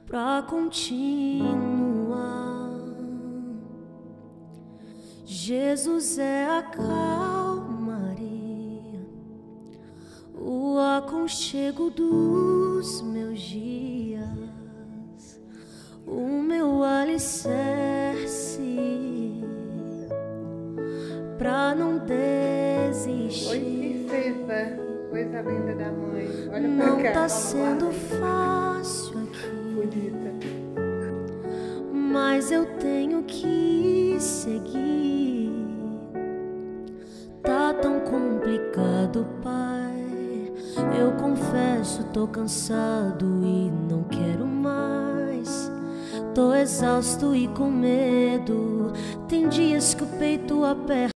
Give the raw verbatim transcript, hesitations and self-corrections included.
pra continuar. Jesus é a calmaria, o aconchego dos meus dias, o meu alicerce pra não desistir. Oi, princesa, coisa linda da mãe. Olha Não pra cá. tá sendo fácil aqui, Bonita. mas eu tenho que seguir. Tá tão complicado, pai. Eu confesso, tô cansado e não quero mais. Tô exausto e com medo. Tem dias que o peito aperta.